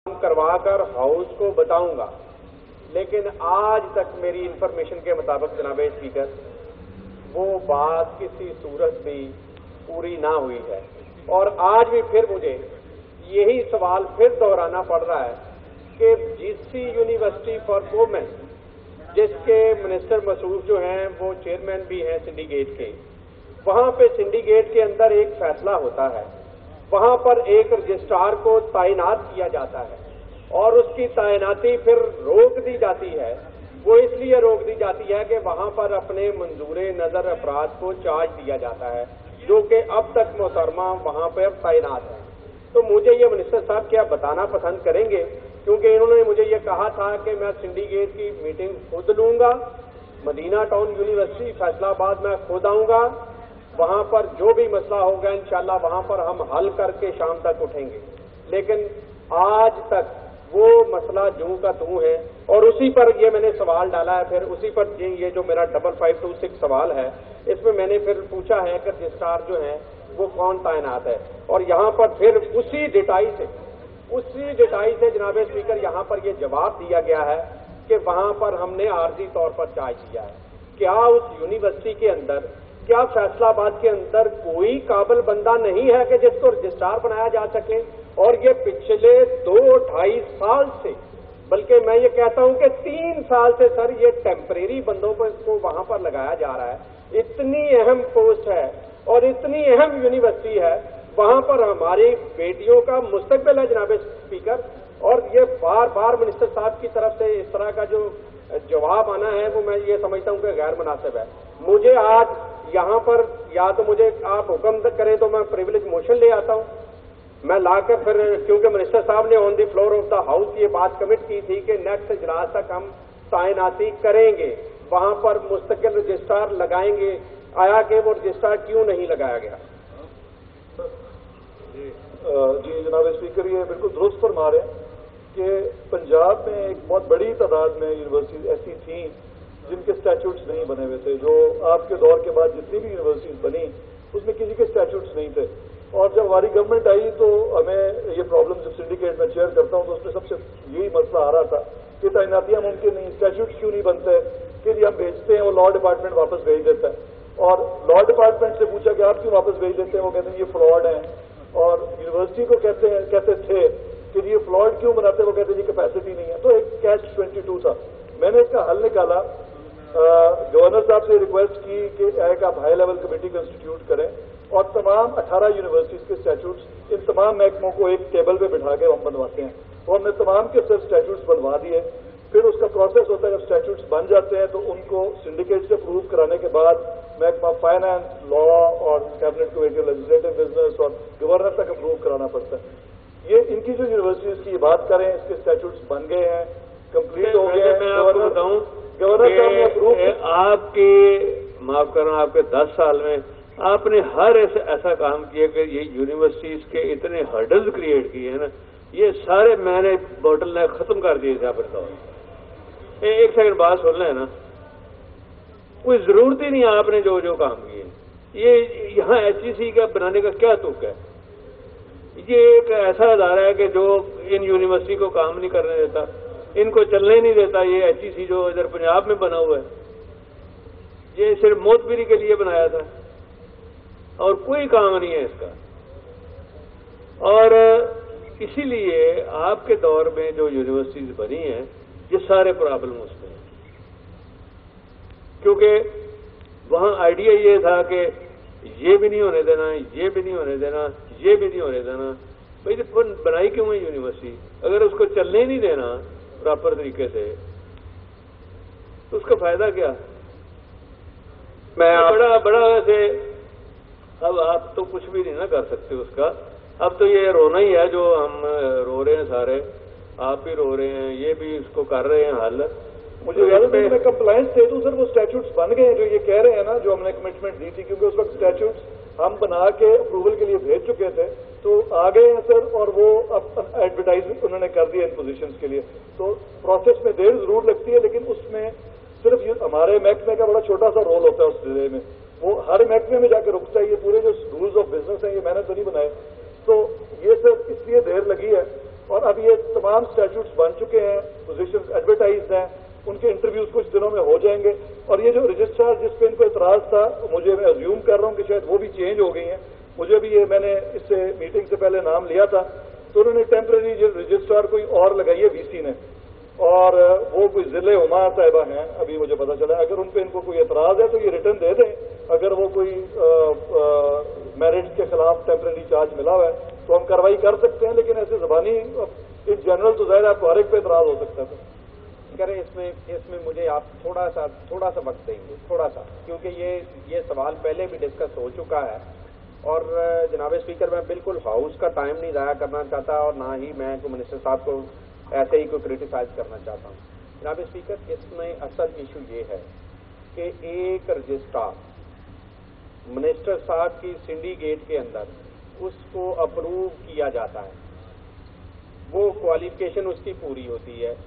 करवा कर हाउस को बताऊंगा, लेकिन आज तक मेरी इंफॉर्मेशन के मुताबिक जनाब स्पीकर वो बात किसी सूरत भी पूरी ना हुई है। और आज भी फिर मुझे यही सवाल फिर दोहराना पड़ रहा है कि जीसी यूनिवर्सिटी फॉर वुमेन, जिसके मिनिस्टर मसूद जो हैं वो चेयरमैन भी हैं सिंडिकेट के, वहां पे सिंडिकेट के अंदर एक फैसला होता है, वहां पर एक रजिस्ट्रार को तैनात किया जाता है और उसकी तैनाती फिर रोक दी जाती है। वो इसलिए रोक दी जाती है कि वहां पर अपने मंजूर नजर अफराद को चार्ज दिया जाता है, जो कि अब तक मोहतरमा वहां पर तैनात है। तो मुझे ये मिनिस्टर साहब क्या बताना पसंद करेंगे, क्योंकि इन्होंने मुझे ये कहा था कि मैं सिंडिकेट की मीटिंग खुद लूंगा, मदीना टाउन यूनिवर्सिटी फैसलाबाद में खुद आऊंगा, वहां पर जो भी मसला होगा इंशाल्लाह वहां पर हम हल करके शाम तक उठेंगे। लेकिन आज तक वो मसला जूं का तूं है और उसी पर ये मैंने सवाल डाला है। फिर उसी पर ये जो मेरा 5526 सवाल है, इसमें मैंने फिर पूछा है कि रजिस्ट्रार जो है वो कौन तैनात है, और यहाँ पर फिर उसी डिटाई से जनाब स्पीकर यहाँ पर ये जवाब दिया गया है कि वहां पर हमने आर्जी तौर पर चार्ज दिया है। क्या उस यूनिवर्सिटी के अंदर, क्या फैसलाबाद के अंदर कोई काबिल बंदा नहीं है कि जिसको रजिस्ट्रार बनाया जा सके? और ये पिछले 2-2.5 साल से, बल्कि मैं ये कहता हूं कि 3 साल से सर ये टेम्परेरी बंदों को वहां पर लगाया जा रहा है। इतनी अहम पोस्ट है और इतनी अहम यूनिवर्सिटी है, वहां पर हमारी बेटियों का मुस्तकबिल है जनाब स्पीकर। और ये बार बार मिनिस्टर साहब की तरफ से इस तरह का जो जवाब आना है वो मैं ये समझता हूं कि गैर मुनासिब है। मुझे आज यहाँ पर या तो मुझे आप हुक्म करें तो मैं प्रिविलेज मोशन ले आता हूं, मैं लाकर फिर, क्योंकि मिनिस्टर साहब ने on the floor of the house ये बात कमिट की थी कि नेक्स्ट इजलास तक हम तैनाती करेंगे, वहां पर मुस्तकिल रजिस्ट्रार लगाएंगे। आया कि वो रजिस्ट्रार क्यों नहीं लगाया गया? जी जनाब स्पीकर, ये बिल्कुल दुरुस्त फरमा रहे हैं कि पंजाब में एक बहुत बड़ी तादाद में यूनिवर्सिटीज ऐसी थी जिनके स्टैट्यूट्स नहीं बने हुए थे। जो आपके दौर के बाद जितनी भी यूनिवर्सिटीज बनी उसमें किसी के स्टैट्यूट्स नहीं थे। और जब हमारी गवर्नमेंट आई तो हमें ये प्रॉब्लम, जब सिंडिकेट में चेयर करता हूं तो उसमें सबसे यही मसला आ रहा था कि तैनातियां मुमकिन नहीं, स्टैट्यूट्स क्यों नहीं बनते, के लिए हम भेजते हैं, वो लॉ डिपार्टमेंट वापस भेज देता है। और लॉ डिपार्टमेंट से पूछा कि आप क्यों वापस भेज देते हैं, वो कहते हैं ये फ्रॉड है। और यूनिवर्सिटी को कहते थे कि ये फ्लॉड क्यों बनाते, वो कहते जी कैपेसिटी नहीं है। तो एक कैच 22 था। मैंने इसका हल निकाला, गवर्नर साहब से रिक्वेस्ट की कि एक आप हाई लेवल कमेटी कंस्टिट्यूट करें और तमाम 18 यूनिवर्सिटीज के स्टैट्यूट्स इन तमाम महकमों को एक टेबल पे बिठा के हम बनवाते हैं। तो हमने तमाम के सब स्टैट्यूट्स बनवा दिए। फिर उसका प्रोसेस होता है, जब स्टैट्यूट्स बन जाते हैं तो उनको सिंडिकेट से अप्रूव कराने के बाद महकमा फाइनेंस, लॉ और cabinet committee of legislative business और गवर्नर तक अप्रूव कराना पड़ता है। ये इनकी जो यूनिवर्सिटीज की बात करें, इसके स्टैट्यूट्स बन गए हैं, कंप्लीट हो गए हैं। मैं आपको बताऊं, गवर्नर साहब ने अप्रूव, आपके माफ करना, आपके 10 साल में आपने हर ऐसा काम किया कि ये यूनिवर्सिटीज के इतने हर्डल्स क्रिएट किए हैं ना, ये सारे मैंने बोटल ने खत्म कर दिए थे। आप बताओ, एक सेकंड बात सुन लें ना, कोई जरूरत ही नहीं आपने जो जो काम किए। ये यहाँ HEC का बनाने का क्या तुक है? ये एक ऐसा अदारा है कि जो इन यूनिवर्सिटी को काम नहीं करने देता, इनको चलने नहीं देता। ये HEC जो इधर पंजाब में बना हुआ है, ये सिर्फ मोतबरी के लिए बनाया था और कोई काम नहीं है इसका। और इसीलिए आपके दौर में जो यूनिवर्सिटीज बनी हैं, ये सारे प्रॉब्लम उसमें हैं, क्योंकि वहां आइडिया ये था कि ये भी नहीं होने देना, ये भी नहीं होने देना, ये भी नहीं होने देना। भाई तो बनाई क्यों है यूनिवर्सिटी? अगर उसको चलने ही नहीं देना प्रॉपर तरीके से तो उसका फायदा क्या? मैं बड़ा वैसे, अब आप तो कुछ भी नहीं ना कर सकते उसका। अब तो ये रोना ही है, जो हम रो रहे हैं सारे, आप भी रो रहे हैं, ये भी इसको कर रहे हैं हल। मुझे याद है मैं कंप्लायंस थे तो सर वो स्टैट्यूट्स बन गए हैं जो ये कह रहे हैं ना, जो हमने कमिटमेंट दी थी, क्योंकि उस वक्त स्टैट्यूट्स हम बना के अप्रूवल के लिए भेज चुके थे, तो आ गए हैं सर। और वो अब एडवर्टाइज उन्होंने कर दिया इन पोजीशंस के लिए। तो प्रोसेस में देर जरूर लगती है, लेकिन उसमें सिर्फ हमारे महकमे का बड़ा छोटा सा रोल होता है उस डिले में। वो हर महकमे में जाकर रुकता है। ये पूरे जो रूल्स ऑफ बिजनेस है ये मैंने तो नहीं बनाए। तो ये सर इसलिए देर लगी है اور اب یہ تمام اسٹیچوٹس بن چکے ہیں، پوزیشن ایڈورٹائزڈ ہیں، ان کے انٹرویوز کچھ دنوں میں ہو جائیں گے. اور یہ جو رجسٹرار جس پہ ان کو اعتراض تھا، میں ازیوم کر رہا ہوں کہ شاید وہ بھی چینج ہو گئی ہیں. مجھے بھی یہ میں نے اس سے میٹنگ سے پہلے نام لیا تھا، تو انہوں نے ٹیمپرری رجسٹرار کوئی اور لگائی ہے وی سی نے، اور وہ کوئی ضلع عما صاحبہ ہیں. ابھی مجھے پتا چلا اگر ان پہ ان کو کوئی اعتراض ہے تو یہ ریٹرن دے دیں. اگر وہ کوئی میرٹ کے خلاف ٹیمپرری چارج ملا ہوا ہے تو ہم کارروائی کر سکتے ہیں، لیکن ایسے زبانی ان جنرل تو ظاہر آپ کو ہر ایک پہ اعتراض ہو سکتا ہے. کریں اس میں مجھے آپ تھوڑا سا وقت دیں گے، تھوڑا سا، کیونکہ یہ سوال پہلے بھی ڈسکس ہو چکا ہے. اور جناب اسپیکر میں بالکل ہاؤس کا ٹائم نہیں ضائع کرنا چاہتا، اور نہ ہی میں منسٹر صاحب کو ایسے ہی کوئی کرٹیسائز کرنا چاہتا ہوں. جناب اسپیکر، اس میں اصل ایشو یہ ہے کہ ایک رجسٹرار منسٹر صاحب کی سنڈیکیٹ کے اندر اس کو اپروو کیا جاتا ہے، وہ کوالیفیکیشن اس کی پوری ہوتی ہے.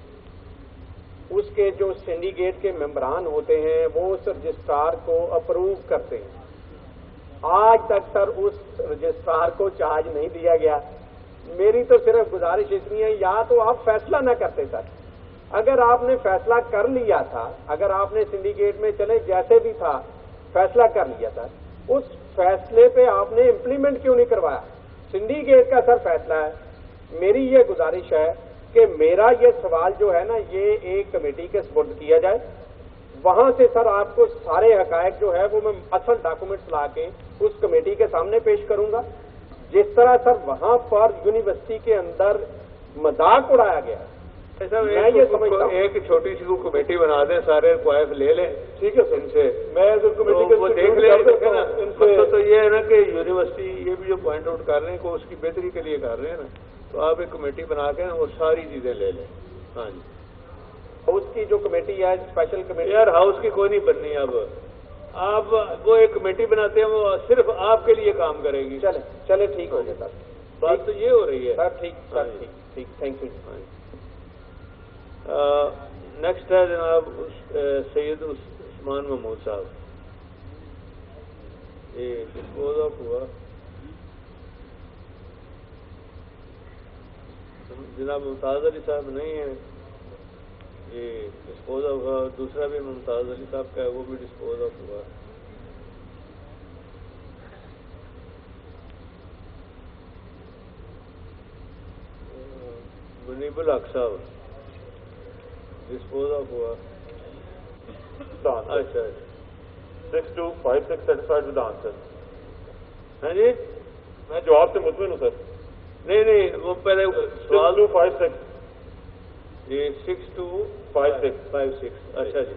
اس کے جو سنڈیکیٹ کے ممبران ہوتے ہیں وہ اس رجسٹرار کو اپروو کرتے ہیں. آج تک سر اس رجسٹرار کو چارج نہیں دیا گیا. میری تو صرف گزارش اتنی ہے، یا تو آپ فیصلہ نہ کرتے سر. اگر آپ نے فیصلہ کر لیا تھا، اگر آپ نے سنڈیکیٹ میں چلے جیسے بھی تھا فیصلہ کر لیا تھا، اس فیصلے پہ آپ نے امپلیمنٹ کیوں نہیں کروایا؟ سنڈیکیٹ کا سر فیصلہ ہے. میری یہ گزارش ہے کہ میرا یہ سوال جو ہے نا یہ ایک کمیٹی کے سپرد کیا جائے. وہاں سے سر آپ کو سارے حقائق جو ہے وہ میں اصل ڈاکومنٹس لا کے اس کمیٹی کے سامنے پیش کروں گا. جس طرح سر وہاں پر یونیورسٹی کے اندر مذاق اڑایا گیا ہے، میں یہ سمجھتا ہوں ایک چھوٹی سی کمیٹی بنا دیں، سارے کوائف لے لیں. ٹھیک ہے سر، ان سے میں کمیٹی وہ دیکھ لیں نا. مقصد تو یہ ہے نا کہ یونیورسٹی یہ بھی جو پوائنٹ آؤٹ کر رہے ہیں کو اس کی بہتری کے لیے کر رہے ہیں نا، تو آپ ایک کمیٹی بنا کے وہ ساری چیزیں لے لیں. ہاں جی، ہاؤس کی جو کمیٹی ہے اسپیشل کمیٹی، یار ہاؤس کی کوئی نہیں بننی. اب آپ وہ ایک کمیٹی بناتے ہیں، وہ صرف آپ کے لیے کام کرے گی. چلے ٹھیک ہو گیا سر. بات تو یہ ہو رہی ہے سر. ٹھیک سر، ٹھیک، تھینک یو. نیکسٹ ہے جناب سید عثمان محمود صاحب. یہ ڈسپوز آف ہوا جناب ممتاز علی صاحب نہیں ہیں. یہ ڈسپوز آف ہوا. دوسرا بھی ممتاز علی صاحب کا ہے، وہ بھی ڈسپوز آف ہوا. منیب الحق صاحب ڈسپوز آف ہوا. اچھا 6256 سیٹسفائڈ ود آنسر. ہاں جی، میں جواب سے مطمئن ہوں سر. نہیں وہ پہلے سوال 6256. یہ 6256. اچھا جی،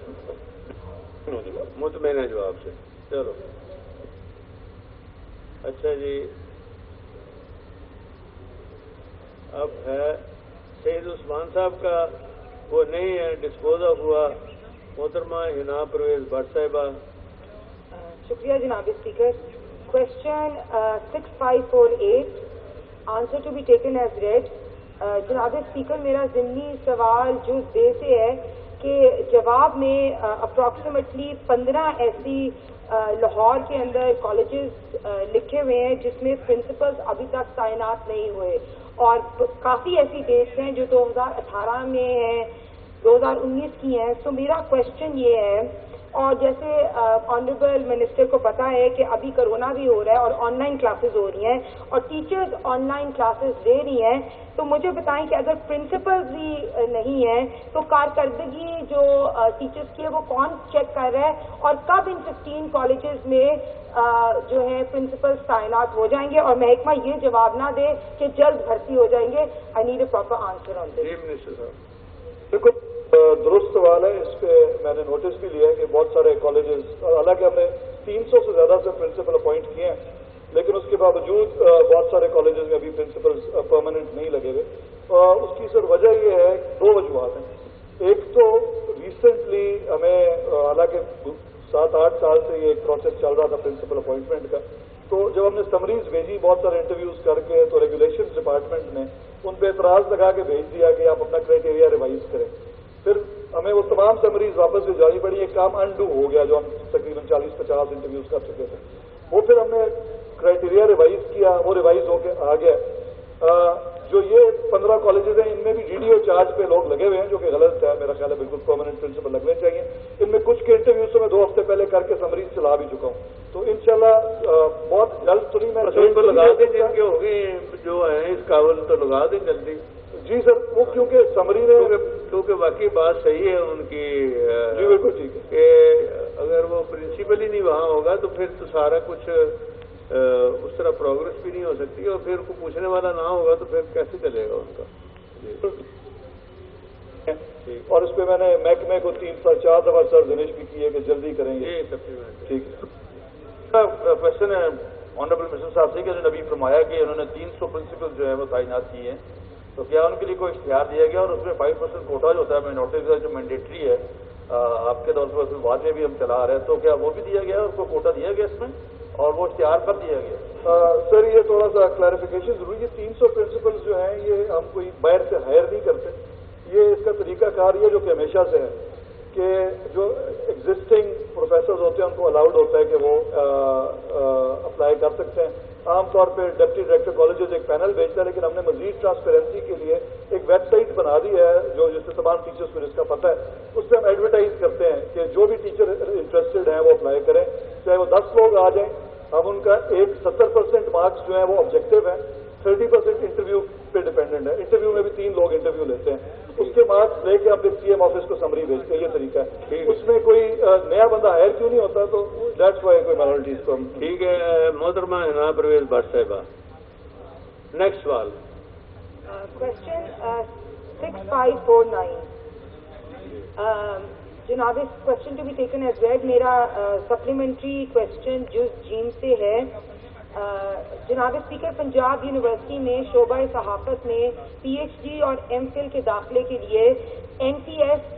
مطمئن ہے جواب سے. چلو اچھا جی. اب ہے سید عثمان صاحب کا، وہ نہیں ہے، ڈسپوز آف ہوا. محترمہ ہنا پرویز بٹ صاحبہ. شکریہ جناب speaker. Question 6548 answer to be taken as read. جناب اسپیکر، میرا ضمنی سوال جز بے سے ہے کہ جواب میں اپروکسیمیٹلی 15 ایسی لاہور کے اندر کالجز لکھے ہوئے ہیں جس میں پرنسپلز ابھی تک تعینات نہیں ہوئے، اور کافی ایسی ڈیٹس ہیں جو 2018 میں ہیں، 2019 کی ہیں. سو میرا کوشچن یہ ہے، اور جیسے آنریبل منسٹر کو پتا ہے کہ ابھی کرونا بھی ہو رہا ہے اور آن لائن کلاسز ہو رہی ہیں اور ٹیچرز آن لائن کلاسز لے رہی ہیں، تو مجھے بتائیں کہ اگر پرنسپلز بھی نہیں ہیں تو کارکردگی جو ٹیچرز کی ہے وہ کون چیک کر رہا ہے، اور کب ان 15 کالجز میں جو ہے پرنسپلز تعینات ہو جائیں گے؟ اور محکمہ یہ جواب نہ دے کہ جلد بھرتی ہو جائیں گے. I need a proper answer on this. Minister صاحب بالکل درست سوال ہے. اس پہ میں نے نوٹس بھی لیا ہے کہ بہت سارے کالجز، حالانکہ ہم نے 300 سے زیادہ سے پرنسپل اپوائنٹ کیے ہیں، لیکن اس کے باوجود بہت سارے کالجز میں ابھی پرنسپلز پرماننٹ نہیں لگے ہوئے. اس کی سر وجہ یہ ہے، 2 وجوہات ہیں. ایک تو ریسنٹلی ہمیں، حالانکہ 7-8 سال سے یہ ایک پروسیس چل رہا تھا پرنسپل اپوائنٹمنٹ کا، تو جب ہم نے سمریز بھیجی بہت سارے انٹرویوز کر کے، تو ریگولیشنز ڈپارٹمنٹ نے ان پہ اعتراض لگا کے بھیج دیا کہ آپ اپنا کرائٹیریا ریوائز کریں. پھر ہمیں وہ تمام سمریز واپس سے جاری پڑی. ایک کام انڈو ہو گیا جو ہم تقریباً 40-50 انٹرویوز کر چکے تھے. وہ پھر ہم نے کرائٹیریا ریوائز کیا، وہ ریوائز ہو کے آ گیا. जो ये 15 कॉलेजेस हैं इनमें भी DDO चार्ज पे लोग लगे हुए हैं, जो कि गलत है, मेरा ख्याल है बिल्कुल परमानेंट प्रिंसिपल लगने चाहिए। इनमें कुछ के इंटरव्यूज तो मैं 2 हफ्ते पहले करके समरीज चला भी चुका हूँ, तो इंशाल्लाह बहुत जल्द सुनी मैं तो लगा दें जिनके हो गए जो है इस काबिल, तो लगा दें जल्दी। जी सर, वो क्योंकि समरी ने क्योंकि वाकई बात सही है उनकी। जी बिल्कुल ठीक है कि अगर वो प्रिंसिपल ही नहीं वहाँ होगा तो फिर तो सारा कुछ उस तरह प्रोग्रेस भी नहीं हो सकती, और फिर को पूछने वाला ना होगा तो फिर कैसे चलेगा उनका। और इस पे मैंने महकमे को 3-4 दफा सर दिनेश भी की है कि जल्दी करेंगे। ठीक है। क्वेश्चन है ऑनरेबल मिनिस्टर साहब से कि उन्होंने अभी फरमाया कि उन्होंने 300 प्रिंसिपल जो है वो तैनात किए हैं, तो क्या उनके लिए कोई इख्तियार दिया गया? और उसमें 5% कोटा जो होता है माइनॉरिटीज जो मैंडेटरी है, आपके दौर पर बाद में भी हम चला रहे हैं, तो क्या वो भी दिया गया, उसको कोटा दिया गया इसमें, और वो इख्तियार कब दिया गया? सर ये थोड़ा सा क्लैरिफिकेशन जरूरी है। 300 प्रिंसिपल्स जो हैं ये हम कोई बाहर से हायर नहीं करते, ये इसका तरीकाकार ये जो कि हमेशा से है कि जो एग्जिस्टिंग प्रोफेसर्स होते हैं उनको अलाउड होता है कि वो अप्लाई कर सकते हैं। आमतौर पर डिप्टी डायरेक्टर कॉलेजेस एक पैनल भेजता है, लेकिन हमने मजीद ट्रांसपेरेंसी के लिए एक वेबसाइट बना दी है जो जिससे तमाम टीचर्स को जिसका पता है, उस पर हम एडवर्टाइज करते हैं कि जो भी टीचर इंटरेस्टेड हैं वो अप्लाई करें, चाहे वो 10 लोग आ जाएं। हम उनका 70% मार्क्स जो है वो ऑब्जेक्टिव है, 30% इंटरव्यू पे डिपेंडेंट है। इंटरव्यू में भी 3 लोग इंटरव्यू लेते हैं, उसके मार्क्स लेके आप फिर CM ऑफिस को समरी भेजते हैं, ये तरीका है। उसमें कोई नया बंदा हायर क्यों नहीं होता, तो दैट्स वाई कोई माइनॉरिटीज को। ठीक है मोहतरमा हिना परवेज भट्ट साहिबा। नेक्स्ट सवाल क्वेश्चन 6549। जनाब इस question to be taken as read. मेरा सप्लीमेंट्री क्वेश्चन जुज जीन से है। जनाब स्पीकर, पंजाब यूनिवर्सिटी में शोबा सहाफत में PhD और MPhil के दाखिले के लिए NTS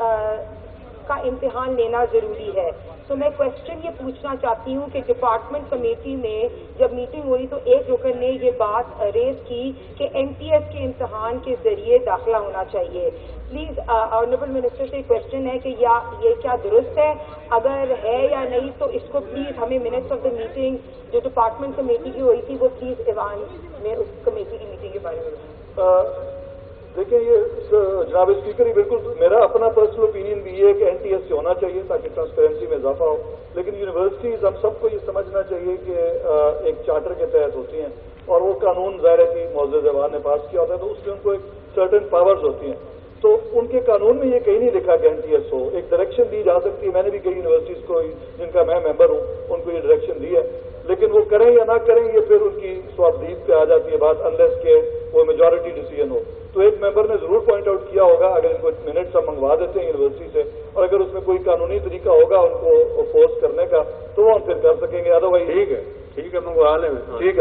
का इम्तिहान लेना जरूरी है। तो मैं क्वेश्चन ये पूछना चाहती हूँ कि डिपार्टमेंट कमेटी में जब मीटिंग हुई तो एक रुकन ने ये बात रेज की कि NTS के इम्तिहान के जरिए दाखिला होना चाहिए। प्लीज ऑनरेबल मिनिस्टर से क्वेश्चन है कि या ये क्या दुरुस्त है, अगर है या नहीं तो इसको प्लीज हमें मिनट्स ऑफ द मीटिंग जो डिपार्टमेंट कमेटी की हुई थी वो प्लीज ईवान में उस कमेटी की मीटिंग के बारे में। देखिए ये जनाब स्पीकर ही बिल्कुल मेरा अपना पर्सनल ओपिनियन भी है कि NTS से होना चाहिए ताकि ट्रांसपेरेंसी में इजाफा हो, लेकिन यूनिवर्सिटीज हम सबको ये समझना चाहिए कि एक चार्टर के तहत होती हैं और वो कानून ज़ाहिर है कि मौजूद जवान ने पास किया होता है, तो उसमें उनको एक सर्टेन पावर्स होती हैं। तो उनके कानून में ये कहीं नहीं लिखा कि NTS हो, एक डायरेक्शन दी जा सकती है। मैंने भी कई यूनिवर्सिटीज को जिनका मैं मेंबर हूँ उनको ये डायरेक्शन दी है, लेकिन वो करें या ना करें ये फिर उनकी स्वाबदीद पे आ जाती है बात, अनलेस के वो मेजॉरिटी डिसीजन हो। तो एक मेंबर ने जरूर पॉइंट आउट किया होगा, अगर इनको मिनट्स हम मंगवा देते हैं यूनिवर्सिटी से, और अगर उसमें कोई कानूनी तरीका होगा उनको फोर्स करने का तो वो हम फिर कर सकेंगे। अदरवाइज ठीक है मंगवा लें। ठीक है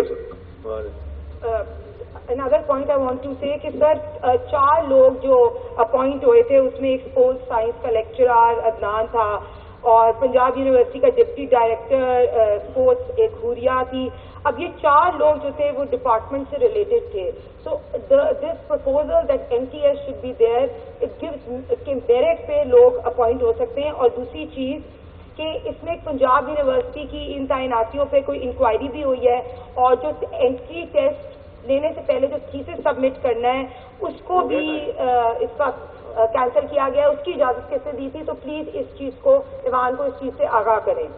sir. Another point I want to say कि सर 4 लोग जो अपॉइंट हुए थे उसमें एक स्पोर्ट्स साइंस का लेक्चरर अदनान था और पंजाब यूनिवर्सिटी का डिप्टी डायरेक्टर स्पोर्ट्स एक हुरिया थी। अब ये 4 लोग जो थे वो डिपार्टमेंट से रिलेटेड थे। So this proposal that NTS should be there, it gives के मेरिट पे लोग अपॉइंट हो सकते हैं। और दूसरी चीज कि इसमें पंजाब यूनिवर्सिटी की इन तैनातियों पे कोई इंक्वायरी भी हुई है और जो एंट्री टेस्ट लेने से पहले जो थीसिस सबमिट करना है उसको भी इसका कैंसिल किया गया, उसकी इजाजत किसने दी थी? तो प्लीज इस चीज को ईवान को इस चीज से आगाह करें।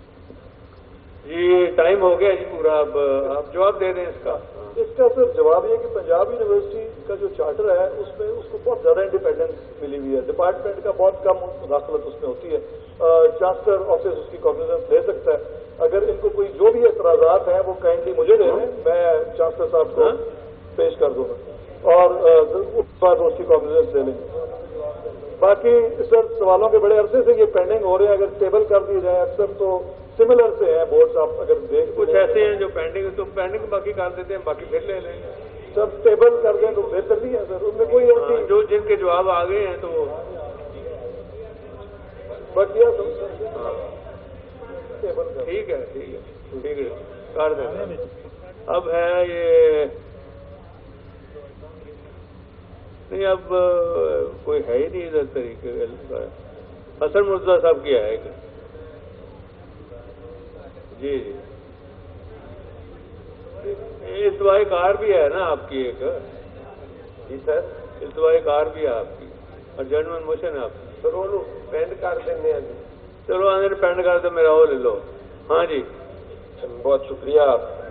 जी टाइम हो गया जी पूरा, अब आप जवाब दे दें इसका। सर जवाब ये कि पंजाब यूनिवर्सिटी का जो चार्टर है उसमें उसको बहुत ज्यादा इंडिपेंडेंस मिली हुई है, डिपार्टमेंट का बहुत कम मुदाखलत उसमें होती है। चांसलर ऑफिस उसकी कॉग्निजेंस ले सकता है। अगर इनको कोई जो भी एतराजात हैं वो काइंडली मुझे दे दें, मैं चांसलर साहब को पेश कर दूंगा और उसके बाद उसकी कॉग्निजेंस ले लेंगे। बाकी सर सवालों के बड़े अरसे से ये पेंडिंग हो रहे हैं, अगर टेबल कर दिए जाए, अक्सर तो सिमिलर से हैं बोर्ड्स, आप अगर देख कुछ ऐसे हैं जो पेंडिंग, तो पेंडिंग बाकी कर देते हैं, बाकी फिर ले लेंगे। सब टेबल कर दें तो बेहतर भी है सर, उनमें कोई ऐसी जो जिनके जवाब आ गए हैं तो वो बढ़िया ठीक है कर दें। अब है ये नहीं, अब कोई है ही नहीं इधर तरीके का। हसन मुर्तजा साहब की है जी इतवाई कार भी है ना आपकी एक। जी सर इस्तवाई कार भी है आपकी और जर्नल मोशन है आपकी। सर वो पेंड कर देने हैं जी। चलो आने पेंड कर दो, मेरा वो ले लो। हाँ जी बहुत शुक्रिया।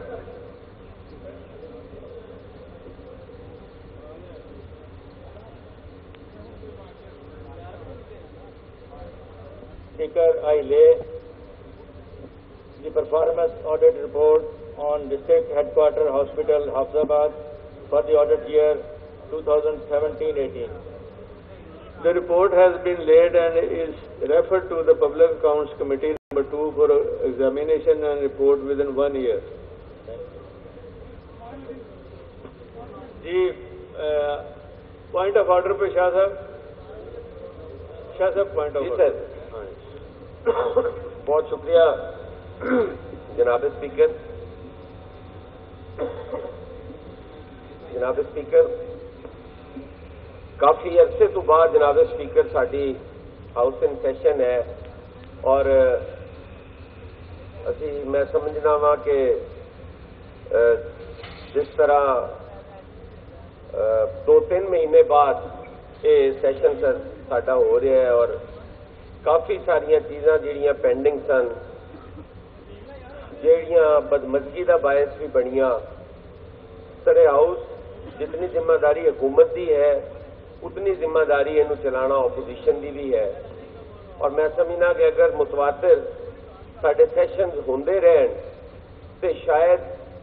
Speaker, I lay the performance audit report on District Headquarter Hospital, Hafizabad for the audit year 2017-18. The report has been laid and is referred to the Public Accounts Committee number 2 for examination and report within 1 year. जी point of order पे शाह साहब point of जी order. Sir बहुत शुक्रिया जनाब speaker. जनाब speaker काफ़ी अरसे तो बाद जनाब स्पीकर साडी हाउस इन सैशन है और असी मैं समझना वा कि जिस तरह 2-3 महीने बाद ये सैशन सर साडा हो रहा है और काफ़ी सारिया चीज़ां जिहड़ियां पेंडिंग सन, जिहड़ियां बदमजगी का बायस भी बनिया। सर हाउस जितनी जिम्मेदारी हुकूमत की है उतनी जिम्मेदारी इनू चलाना ओपोजिशन की भी है और मैं समझना कि अगर मुतवातिर साडे सैशन होंदे रहन तो शायद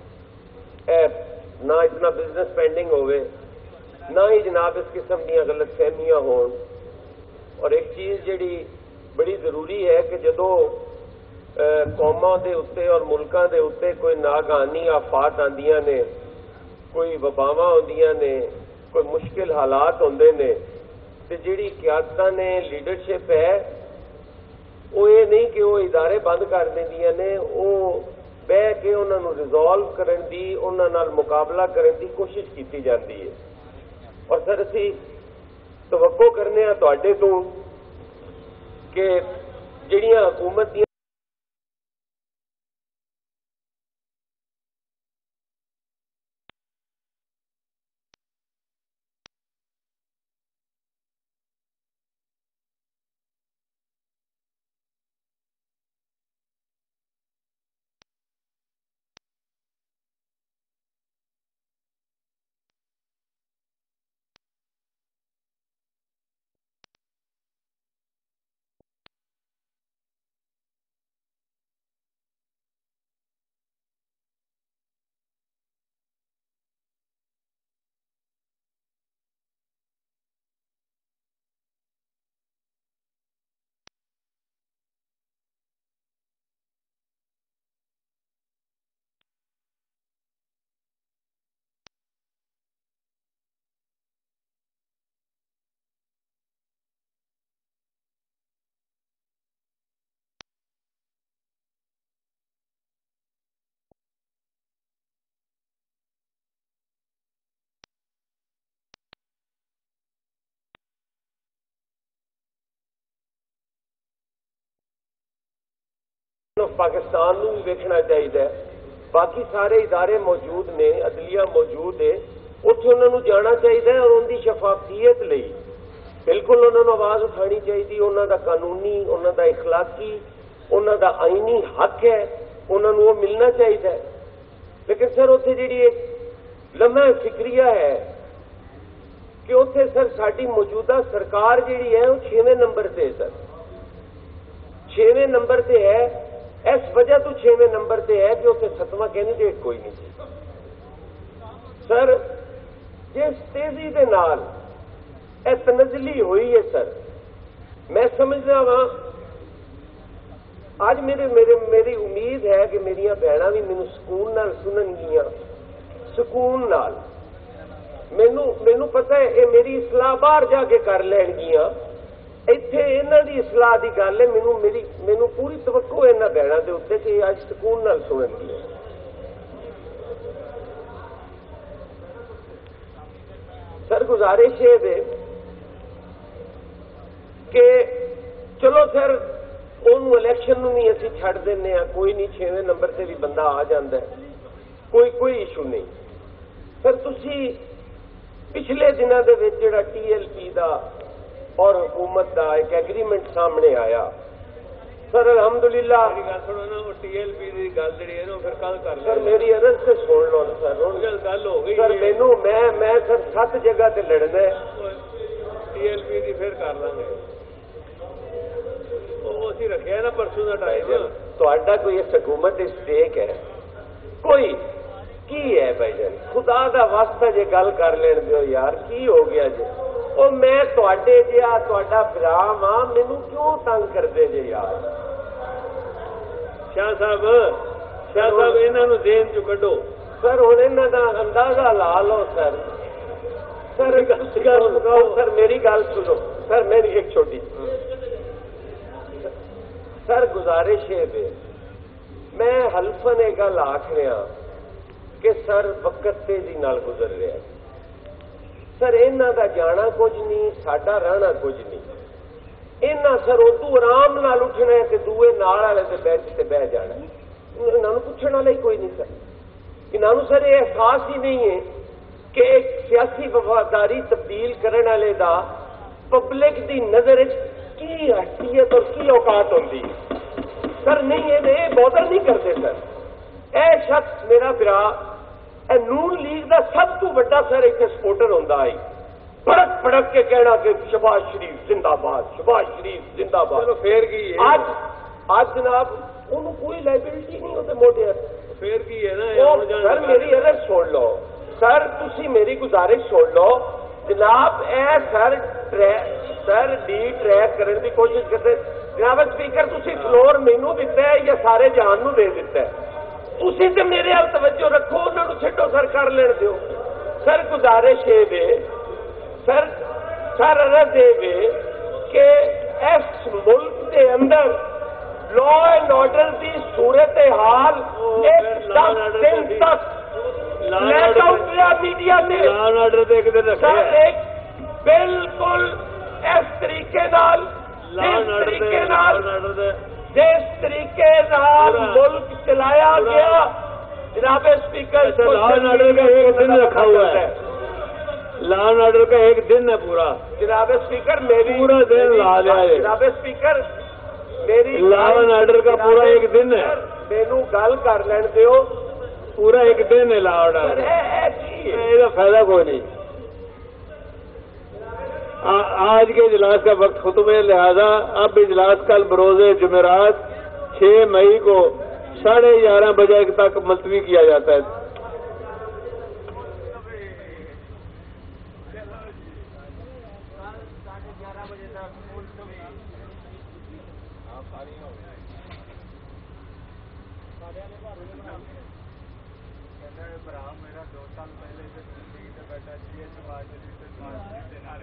ना इतना बिजनेस पेंडिंग होवे, ना ही जनाब इस किस्म दी गलत फहमियां होन। और एक चीज़ जिहड़ी बड़ी जरूरी है कि जदों कौमां दे उत्ते और मुल्कां दे उत्ते कोई नागानी आफात आंदियां ने, कोई वबावां आउंदियां ने, कोई मुश्किल हालात होंदे ने, ते जिहड़ी क़यादतां ने लीडरशिप है वो ये नहीं कि वो इदारे बंद कर देंदियां ने, वो बह के उन्हां नूं रिजॉल्व करन दी, उन्हां नाल मुकाबला करन दी कोशिश की जाती है। और सर असीं तवक्को करने तुहाडे तों कि जिहड़ियां हुकूमत दी पाकिस्तान भी वेखना चाहिए। बाकी सारे इदारे मौजूद ने, अदलिया मौजूद है, उत्थे उन्होंने जाना चाहिए और उनकी शफाफियत लई बिल्कुल उन्होंने आवाज़ उठानी चाहिए। उन्होंने कानूनी, उन्होंने इखलाकी, उन्होंने आईनी हक है, उन्होंने वो मिलना चाहिए। लेकिन सर उत्थे जिहड़ी एक लम्हा फिक्रिया है कि उत्थे सर साडी मौजूदा सरकार जिहड़ी है वो 6वें नंबर से है। सर 6वें नंबर से है, इस वजह तो 6वें नंबर से है कि उत्थे 7वां कैंडीडेट कोई नहीं सी। सर जिस तेजी के नाल यह तनजली हुई है सर, मैं समझदा वां आज मेरी उम्मीद है कि मेरिया भैणां भी मैनूं सुकून नाल सुननगियां, सुकून नाल। मैनूं पता है ये मेरी इसलाह बाहर जाके कर लैणगियां, इत्थे इन्हां दी इसलाह दी गल है। मैनूं पूरी तवक्को है इन्हां भैणां दे उत्ते कि अज सुकून नाल सुननगियां। सर गुजारिश है कि चलो सर उन्होंने इलैक्शन नहीं असी छड़ देने, कोई नहीं 6वें नंबर से भी बंदा आ जाता है, कोई इशू नहीं। सर तुसी पिछले दिनों के विच जिहड़ा TLP का और हुकूमत का एक एग्रीमेंट सामने आया सर अलहमदुलिल्लाह TLP की गल जी है फिर कल कर सर मेरी अर्ज से सुन लो सर गल हो गई सर मैनू मैं सर 7 जगह से लड़ना है TLP की फिर कर लांगे वो असीं रखिया ना परसों का टाइम तुहाडा कोई इस हुकूमत की स्टेक है कोई की है भाईजान खुदा का वास्ता जे गल कर लेन दियो यार की हो गया जी ओ मैं तुहाडे जिहा तुहाडा भरा वां मैनू क्यों तंग करदे जे यार शाह साहब इन्हां नूं जेन चों कढो सर हुण इन्हां दा अंदाजा ला लो सर सर मेरी गल सुनो सर मेरी एक छोटी सर गुजारिश है मैं हल्फन एक गल आख रहा कि सर वक्त तेजी नाल गुजर रहा सर इन्हां दा जाना कुछ नहीं साडा रहना कुछ नहीं इन्हां सर उदू आराम नाल उठना है ते दूए नाल वाले दे बेंच ते बह जाना इन्हां नूं पुछण वाला ही कोई नहीं सर इन्हां नूं सर ये एहसास ही नहीं है कि एक सियासी वफादारी तब्दील करने वाले दा पब्लिक दी नजर की हैसियत और की औकात होंदी सर नहीं ये बॉदर नहीं करते सर ए शख्स मेरा बिरा नून लीग का सब तो बड़ा सर एक सपोर्टर होंदा है भड़क भड़क के कहना कि शहबाज शरीफ जिंदाबाद चलो फिर की है आज जनाब उन्होंने कोई लाइबिलिटी नहीं होते मोटे फिर की है ना सर मेरी अर्ज सुन लो सर तुसी मेरी गुजारिश सुन लो जनाब ए सर डी ट्रैक करने की कोशिश करते जनाब स्पीकर तुसी फ्लोर मैनू दिता है या सारे जान नू दे दिता है तुसी ते मेरे हाल तवज्जो रखो उन्होंने छड्डो सर कर लेन दियो सर गुजारिश है वे सर अर्ज है कि इस मुल्क के अंदर लॉ एंड ऑर्डर की सूरत हाल दिन तक ब्लैक आउट रहा मीडिया में एक बिल्कुल इस तरीके जिस तरीके मुल्क चलाया गया जनाब स्पीकर लॉ एंड ऑर्डर का एक दिन रखा हुआ है लॉ एंड ऑर्डर का एक दिन है पूरा जनाब स्पीकर मेरी पूरा दिन ला लिया है जनाब स्पीकर मेरी लॉ एंड ऑर्डर का पूरा एक दिन है मैनू गल कर लेन दियो पूरा एक दिन है लॉ एंड ऑर्डर इसका फायदा कोई नहीं आज के इजलास का वक्त खत्म है लिहाजा अब इजलास कल बरोज़े जुमेरात 6 मई को 11:30 बजे तक मुलतवी किया जाता है। मेरा 2 साल पहले से बैठा